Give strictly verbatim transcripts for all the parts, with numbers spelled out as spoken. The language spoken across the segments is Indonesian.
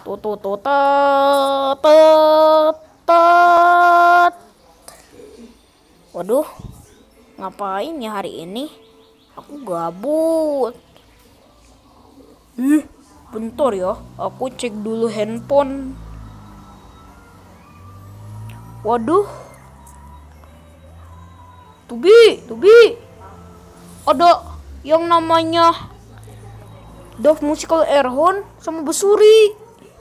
Tut tut tut tut tut tut. Waduh, ngapain ya hari ini? Aku gabut. Ih, bentar ya, aku cek dulu handphone. Waduh, Tubi, Tubi, ada yang namanya Dove Musical Airhorn sama Besuri.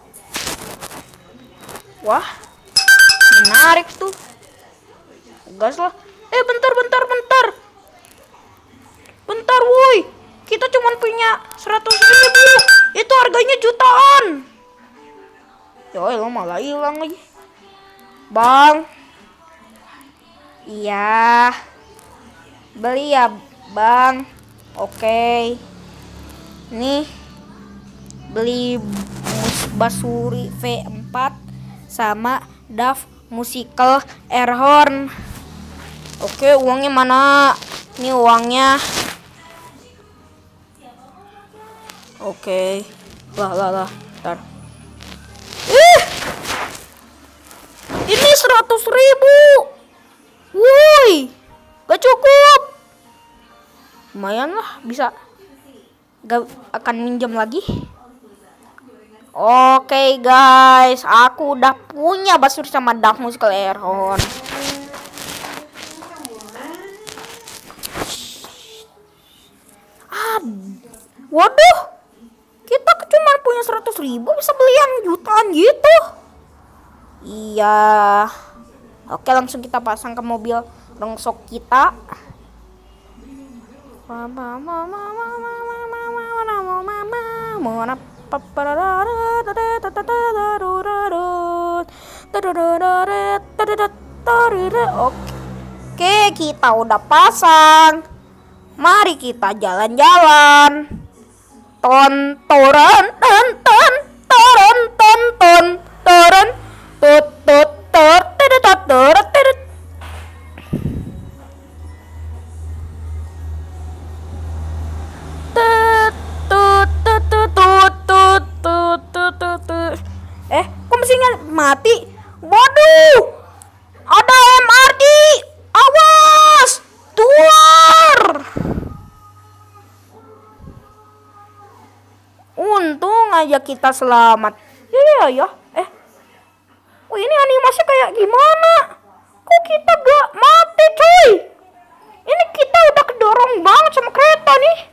Wah, menarik tuh. Gas lah. Eh, bentar, bentar, bentar. Bentar, woi. Kita cuma punya seratus ribu. Itu harganya jutaan. Ya, lo malah hilang lagi. Bang. Iya. Beli ya, Bang. Oke. Nih. Beli Besuri V empat sama Dove Musical Airhorn. Oke, uangnya mana? Ini uangnya. Oke. Lah, lah, lah. Bentar. Ih! Ini seratus ribu. Woi, gak cukup. Lumayan lah, bisa. Gak akan minjam lagi. Oke guys, aku udah punya Besuri sama Dove Musical Airhorn. Ah, waduh, kita cuma punya seratus ribu bisa beli yang jutaan gitu. Iya. Oke, langsung kita pasang ke mobil rongsok kita. Oke, kita udah pasang. Mari kita jalan-jalan. Ton toran ton ton toran ton ton toran tut tut tut tut tut tut. Eh, kok mesinnya mati? Waduh, ada M R T. Awas, keluar. Untung aja kita selamat. Ya ya ya. Eh, oh ini animasi kayak gimana? Kok kita gak mati, cuy? Ini kita udah kedorong banget sama kereta nih.